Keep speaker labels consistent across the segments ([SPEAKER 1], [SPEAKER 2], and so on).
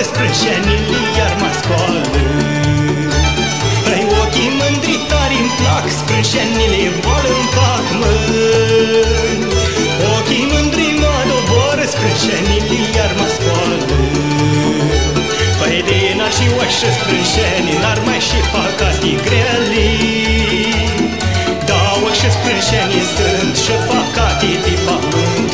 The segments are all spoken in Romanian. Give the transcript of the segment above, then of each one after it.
[SPEAKER 1] sprâncenile iar mă scoală. Ai ochii mândri tari îmi plac, sprâncenile boală îmi fac, măi. Ochii mândri mă doboră, sprâncenile iar mă scoală. Păi din ar și oașă sprâncenii, n-ar mai și păcate grele. Da, oașă sprâncenii sunt și păcate de pământ,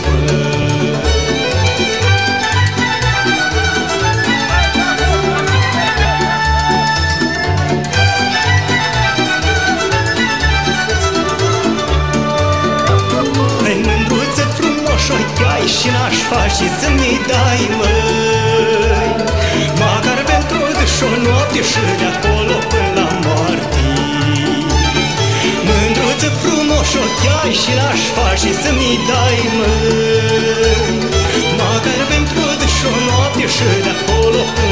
[SPEAKER 1] și n-aș face să-mi dai, măi, măcar pentru o noapte și de acolo până la moarte. Mândruță frumos o cheai și n-aș face să-mi dai, măi, măcar pentru o noapte și de acolo până